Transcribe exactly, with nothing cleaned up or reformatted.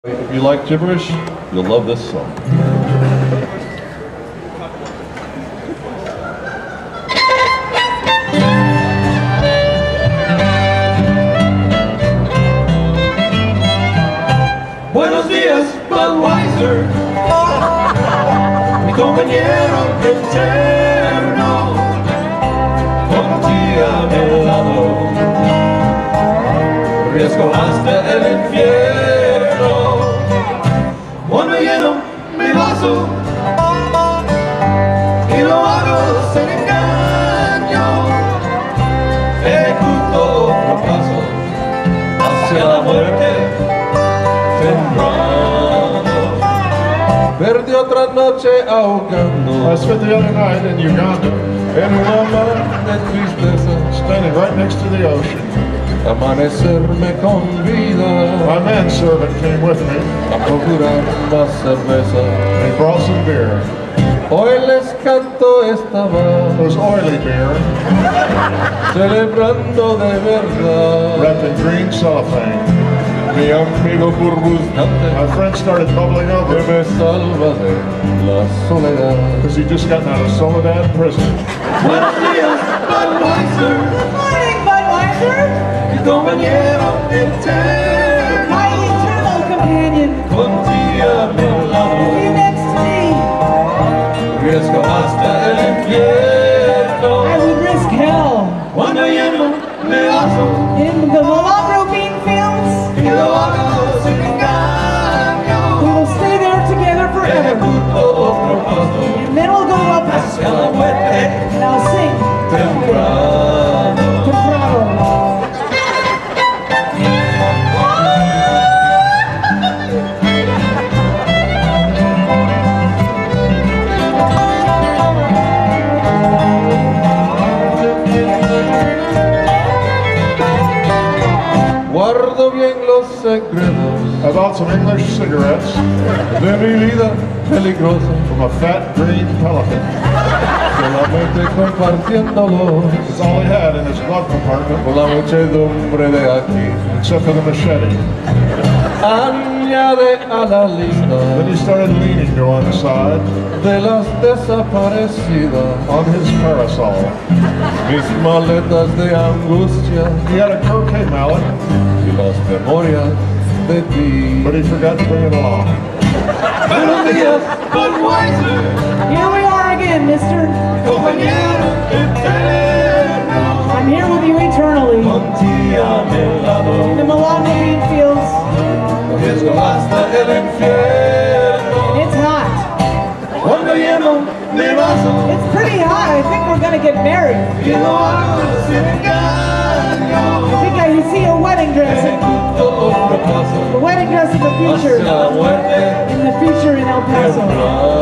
If you like gibberish, you'll love this song. Buenos días, Budweiser, mi compañero eterno, contigo a mi lado, riesgo hasta el infierno. Cuando lleno mi vaso y lo hago sin engaño, ejecuto otro paso hacia la muerte. Perdí otra noche ahogando. I spent the other night in Uganda, En una mar de tristeza, standing right next to the ocean. amanecerme con vida, My manservant came with me, a procurar más cerveza. and he brought some beer. Hoy les canto esta It was voz, oily beer, celebrando de verdad. wrapped in green cellophane. Mi amigo burbujeante My friend started bubbling que over me salva de la soledad. because he'd just gotten out of Soledad prison. Buenos días, Budweiser, Good morning, Budweiser. mi compañero eterno, My eternal companion. contigo a mi You lado, next to me. riesgo hasta el I infierno. would risk hell. Cuando lleno mi vaso In the Milagro bean fields, y lo hago sin we engaño, will stay there together forever. ejecuto otro paso And then we'll go up hacia la muerte and I'll sing temprano. Temprano. Guardo bien los secretos I bought some English cigarettes de mi vida peligrosa, from a fat green pelican. solamente compartiéndolo It's all he had in his glove compartment, con la muchedumbre de aquí. except for the machete. Añade a la Then lista he started leaning to one side de las desaparecidas on his parasol. mis maletas de angustia He had a croquet mallet, y las memorias de ti. but he forgot to bring it along. Buenos días, Budweiser, Here we are again, mister. compañero eterno, I'm here with you eternally. contigo a mi In the lado, Milagro bean fields, riesgo hasta el and infierno. it's hot. Cuando lleno mi vaso It's pretty hot. I think we're gonna get married. y lo hago sin I engaño, think I see a wedding dress. ejecuto otro The paso wedding dress of the hacia future. la muerte In the future in El Paso. temprano.